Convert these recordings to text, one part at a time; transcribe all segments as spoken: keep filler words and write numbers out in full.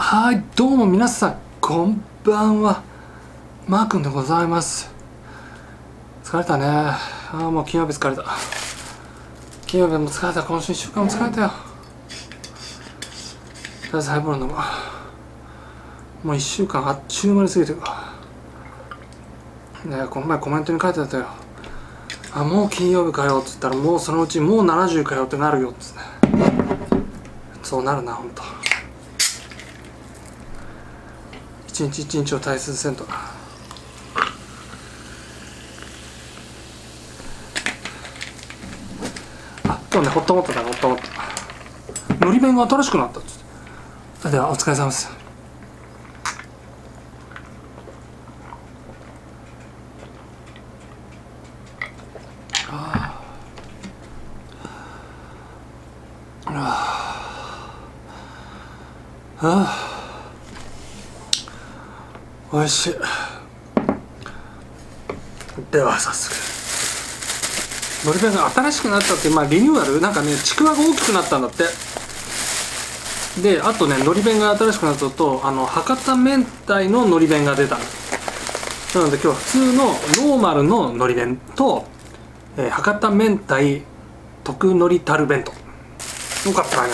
はい、どうも皆さん、こんばんは。マー君でございます。疲れたね。ああ、もう金曜日疲れた。金曜日も疲れた。今週いっしゅうかんも疲れたよ。とりあえずハイボール飲む。もういっしゅうかんあっちゅう間に過ぎてるわ。ねえ、この前コメントに書いてあったよ。あ、もう金曜日かよっつったら、もうそのうちもうななじゅうかよってなるよっつって。そうなるな、ほんと。一日一日を大切せんとな。あ、今日ね、ホットモットだ、ホットモット。のり弁が新しくなったっつって。では、お疲れ様です。ああ。ああ。おいしい。では早速のり弁が新しくなったって、まあリニューアルなんかね、ちくわが大きくなったんだって。であとね、のり弁が新しくなったのと、あの博多明太ののり弁が出た。なので今日は普通のノーマルののり弁と、えー、博多明太特のりタル弁当。よかったね。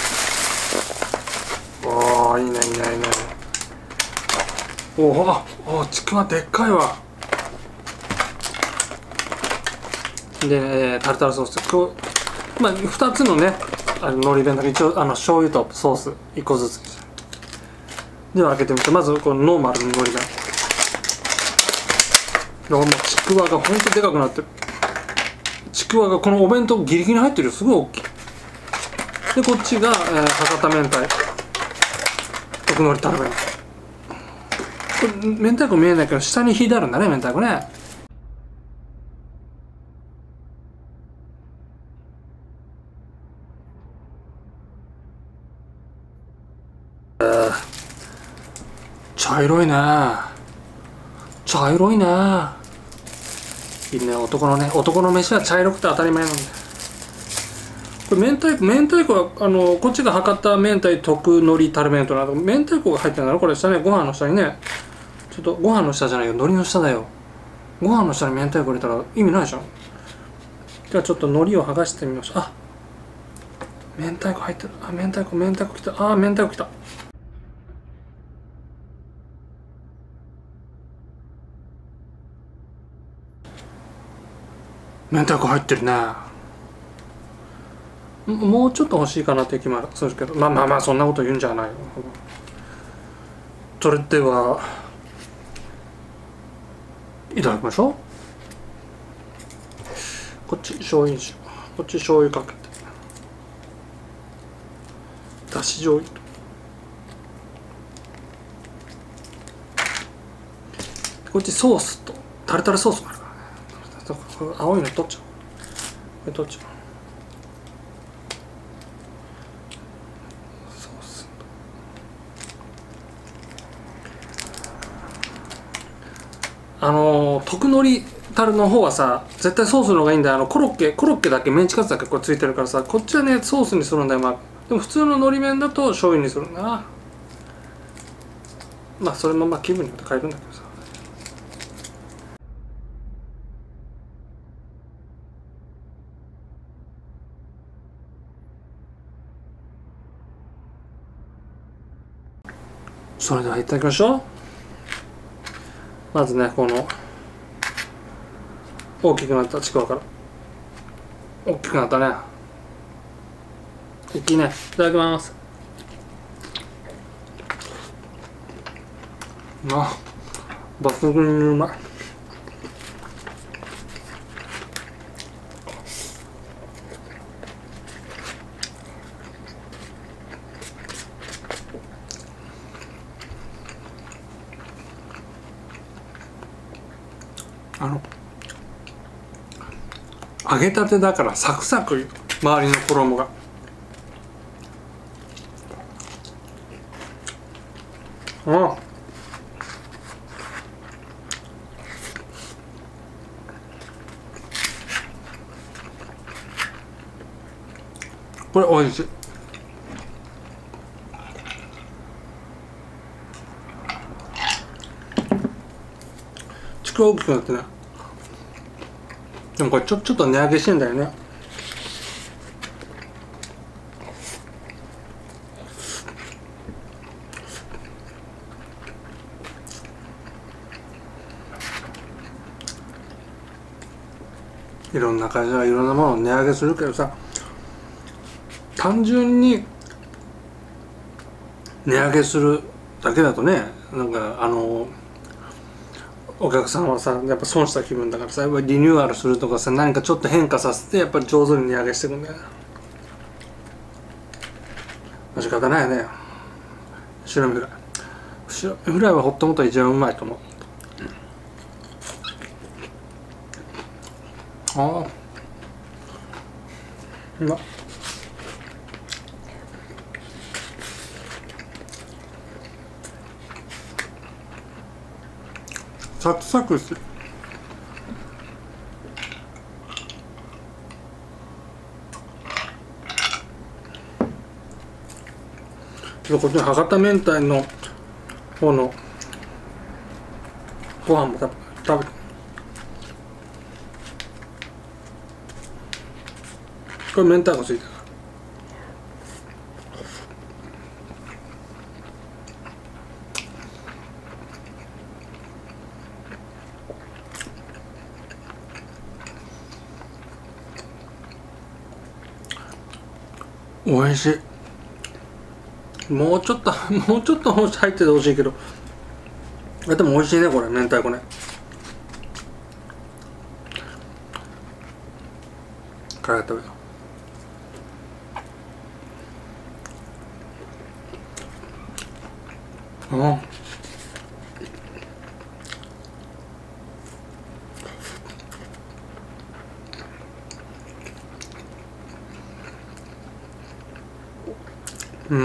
おー、いいねいいねいいね。おお、おお、ちくわでっかいわ。で、ね、タルタルソース、こう、まあ、ふたつのね、あの海苔弁だけ一応、あの醤油とソースいっこずつ。では開けてみて、まずこのノーマルの海苔弁。もうちくわがほんとでかくなってる。ちくわがこのお弁当ギリギリに入ってるよ、すごい大きい。で、こっちが、えー、博多明太特のりタル弁。これ明太子見えないけど下に引いてあるんだね、明太子ね。えー、茶色いね。茶色いね。いいね、男のね、男の飯は茶色くて当たり前なんだよ。これ明太子、明太子はあのこっちが博多明太特のりタル弁当なの。明太子が入ってるんだろこれ。下ね、ご飯の下にね、ちょっとご飯の下じゃないよ、海苔の下だよ。ご飯の下に明太子入れたら意味ないじゃん。じゃあちょっと海苔を剥がしてみましょう。あ、明太子入ってる。あ、明太子、明太子きた。あ、明太子きた。明太子入ってるね。もうちょっと欲しいかなって気もするけど、まあまあまあそんなこと言うんじゃないよ。それではいただきましょう。こっち醤油にしよう。こっち醤油かけて、だし醤油と、こっちソースとタルタルソースもあるからね。青いの取っちゃう。これ取っちゃう。ソースと、あのー、特のりタルの方はさ、絶対ソースの方がいいんだよ。あのコロッケコロッケだけメンチカツだけこうついてるからさ、こっちはねソースにするんだよ。まあでも普通ののり麺だと醤油にするんだな。まあそれもまあ気分によって変えるんだけどさ。それではいただきましょう。まずね、この大きくなったちくわから。大きくなったね。大きいね。いただきます。あ、抜群にうまい。あの揚げたてだからサクサク、周りの衣が。うん、これおいしい。 く大きくなってね。でもこれちょちょっと値上げしてんだよね。いろんな会社がいろんなものを値上げするけどさ、単純に値上げするだけだとね、なんかあのお客さんはさやっぱ損した気分だからさ、やっぱりリニューアルするとかさ、何かちょっと変化させてやっぱり上手に値上げしていくんだよね。仕方ないよね。白身フライ白身フライはほっともっと一番うまいと思う。ああうまっ。サクサクしてる。こっちの博多明太の方のご飯も食べ食べて、これ明太子ついてる。おいしい。もうちょっともうちょっと入っててほしいけど、でもおいしいねこれ明太子ね。から食べよう。うんうん、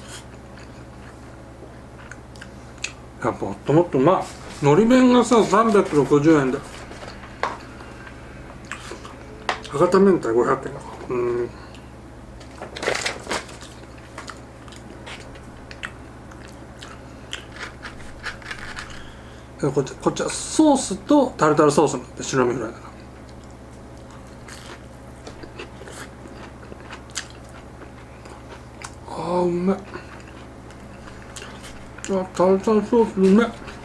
やっぱもっともっとうまい。のり弁がささんびゃくろくじゅうえんで、博多明太ごひゃくえんだから、うん。こっちこっちはソースとタルタルソースになって白身フライだから。あーうめえ。あタルタルソースうめえ。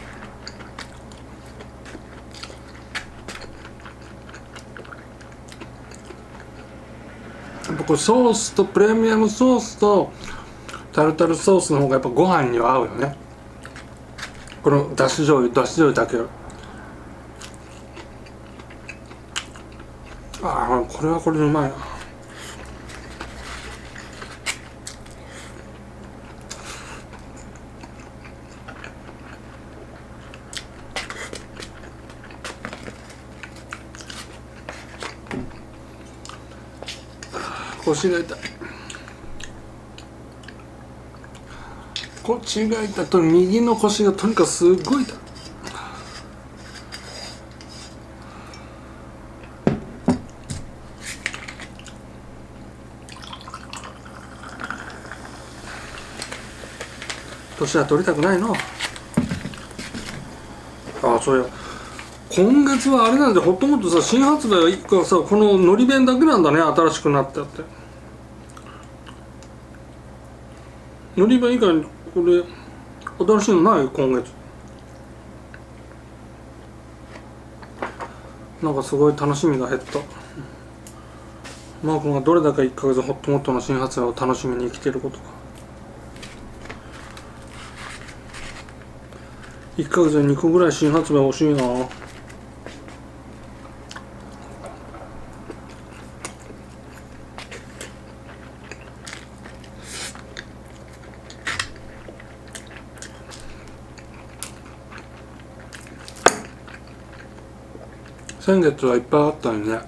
やっぱこれソースとプレミアムソースとタルタルソースの方がやっぱご飯には合うよね。このだし醤油だし醤油だけよ。ああこれはこれでうまいな。腰が痛い。腰が痛いと右の腰がとにかくすごい痛い。年は取りたくないの。ああそうや、今月はあれなんで、ほっともっとさ新発売がさこののり弁だけなんだね、新しくなってあって。のり弁以外にこれ新しいのない今月。なんかすごい楽しみが減った。マー君がどれだけいっかげつホットモットの新発売を楽しみに生きていることか。いっかげつでにこぐらい新発売欲しいな。先月はいっぱいあったよね。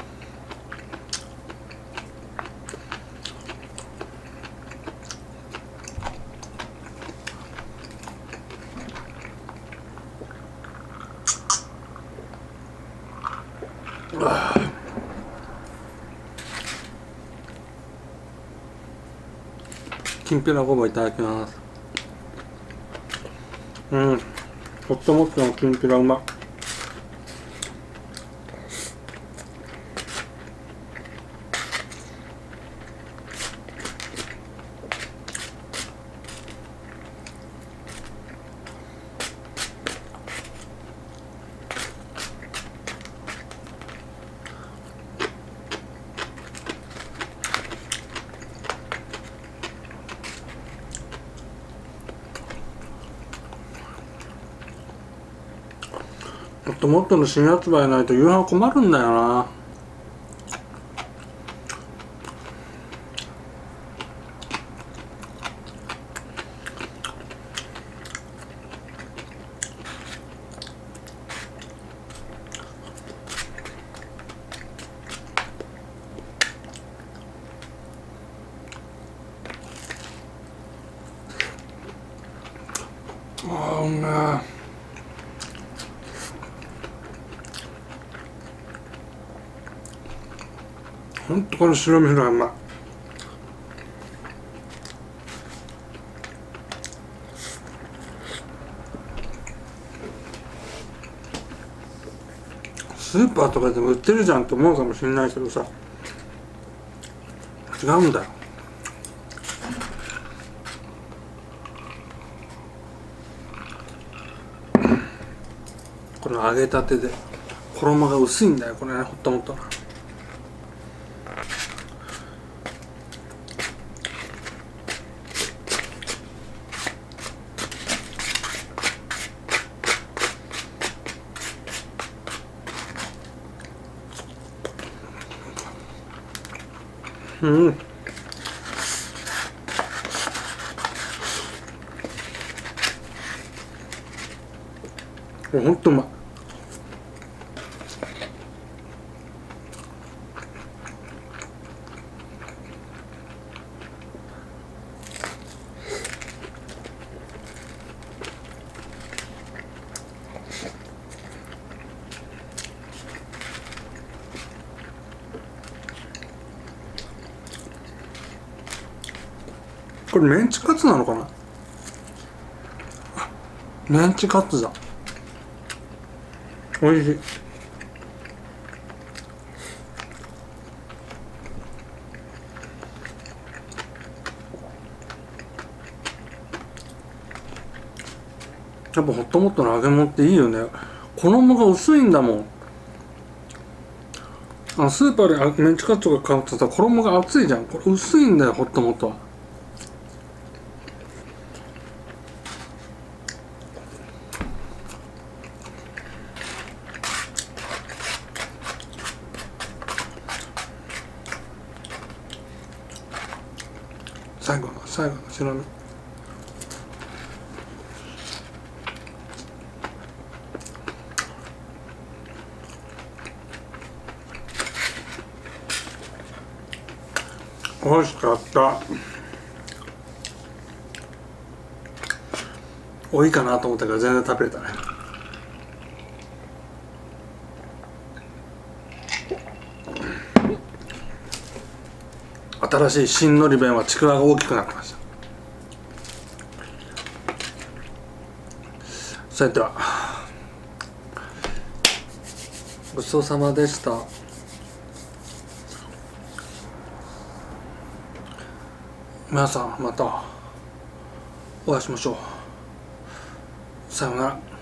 きんぴらごぼういただきます。うん、ホットモットのきんぴらうまい。 っともっとの新発売ないと夕飯困るんだよな。あーうめえ。ほんとこの白身がうまい。スーパーとかでも売ってるじゃんって思うかもしれないけどさ、違うんだよ。この揚げたてで衣が薄いんだよこれね、ほっともっと。うん。ほんとうまい。これメンチカツなのかな。メンチカツだ。おいしい。やっぱホットモットの揚げ物っていいよね。衣が薄いんだもん。あのスーパーでメンチカツとか買うとさ、衣が厚いじゃん。これ薄いんだよホットモットは。最後の最後の白身。美味しかった。多いかなと思ったから全然食べれたね。新しい新のり弁はちくわが大きくなってました。それではごちそうさまでした。皆さんまたお会いしましょう。さようなら。